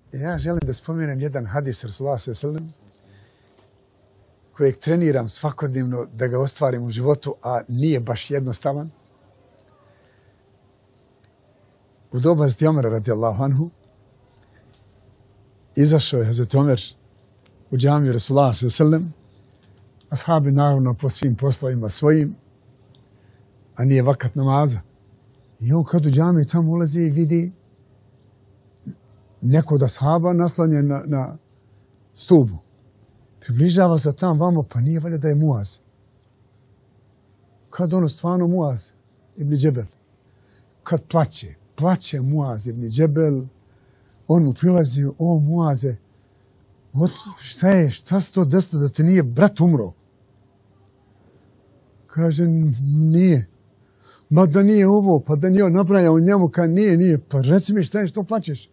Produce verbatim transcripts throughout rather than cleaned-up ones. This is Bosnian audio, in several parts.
Ja želim da spomenem jedan hadis Rasulullah sallallahu alejhi ve sellem kojeg treniram svakodnevno da ga ostvarim u životu, a nije baš jednostavan. U doba Hazreti Omera radijallahu anhu izašao je Hazreti Omer u džamiju Rasulullah sallallahu alejhi ve sellem, ashabi naravno po svim poslovima svojim, a nije vakat namaza. I on kad u džamiju tamo ulazi i vidi neko od ashaba naslonjen na, na stubu. Približava se tam vamo, pa nije valjda da je Muaz. Kad ono stvarno Muaz ibn Džebel. Kad plaće, plaće Muaz ibn Džebel, on mu prilazi, o Muaze, od, šta je, šta se to desilo da ti nije brat umro? Kaže, nije. Ma da nije ovo, pa da nije nabrajao njemu, kad nije, nije. Pa reci mi šta je, što plaćeš?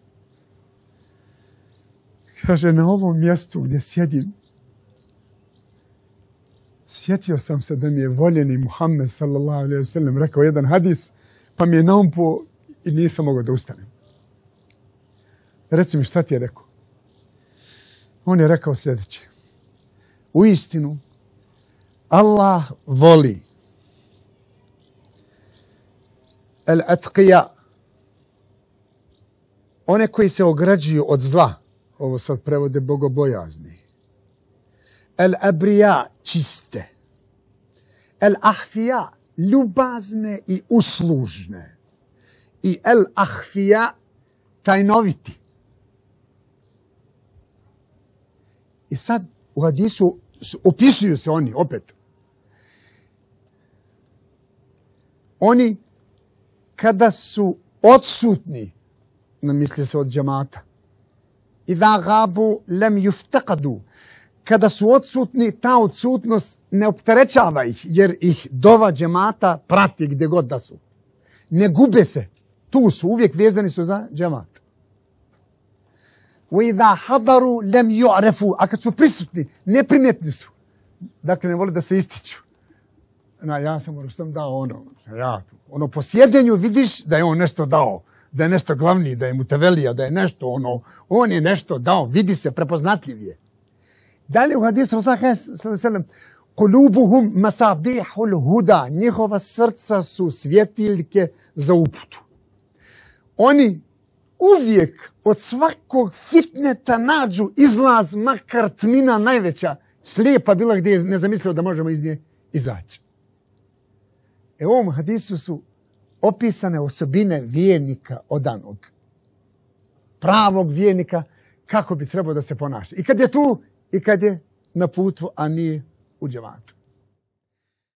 Kaže, na ovom mjestu gdje sjedim, sjetio sam se da mi je voljeni Muhammed sallallahu alejhi ve sellem rekao jedan hadis, pa mi je naumpo i nisam mogao da ustanem. Reci mi šta ti je rekao? On je rekao sljedeće. U istinu, Allah voli al-atqija, one koji se ograđuju od zla, ovo sad prevode bogobojazni. El-abrija, čiste. El-ahfija, ljubazne i uslužne. I el-ahfija, tajnoviti. I sad u hadisu opisuju se oni, opet. Oni, kada su odsutni, misli se od džamata, idha gabu lem yuftaqadu, kada su odsutni, ta odsutnost ne opterećava ih, jer ih dova džemata prati gdje god da su. Ne gube se. Tu su, uvijek vezani su za džemat. وَإِذَا حَضَرُوا لَمْ يُعْرَفُوا, a kad su prisutni, neprimjetni su. Dakle, ne vole da se ističu. Na, ja sam moram sam dao ono, ja tu. Ono po sjedenju vidiš da je on nešto dao, da je nešto glavni, da je mutevelija, da je nešto ono, on je nešto dao, vidi se, prepoznatljiv je. Dalje u hadisu sallallahu alejhi ve sellem, قُلُوبُهُمْ مَصَابِيحُ الْهُدَى, njihova srca su svjetiljke za uputu. Oni uvijek od svakog fitneta nađu izlaz, makar tmina najveća, slijepa bila gdje je ne zamislio da možemo iz nje izaći. E u ovom hadisu su opisane osobine vjernika odanog. Pravog vjernika, kako bi trebao da se ponaša. I kad je tu, i kad je na putu, a nije u džematu.